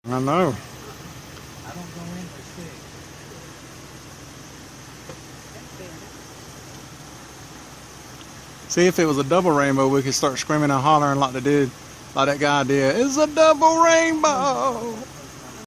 I know. I don't go in for 6. See, if it was a double rainbow, we could start screaming and hollering like they did, like that guy did. It's a double rainbow.